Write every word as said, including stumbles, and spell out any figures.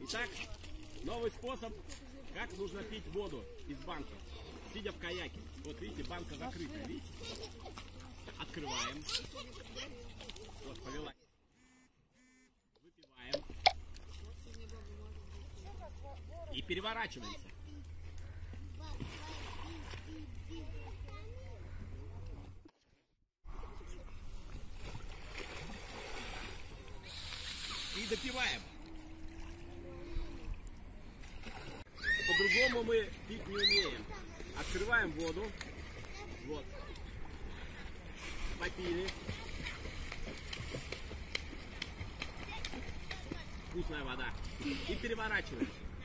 Итак, новый способ, как нужно пить воду из банки, сидя в каяке. Вот видите, банка закрыта, видите? Открываем. Вот, повела. Выпиваем. И переворачиваемся. И допиваем. По-другому мы пить не умеем. Открываем воду. Вот. Попили. Вкусная вода. И переворачиваемся.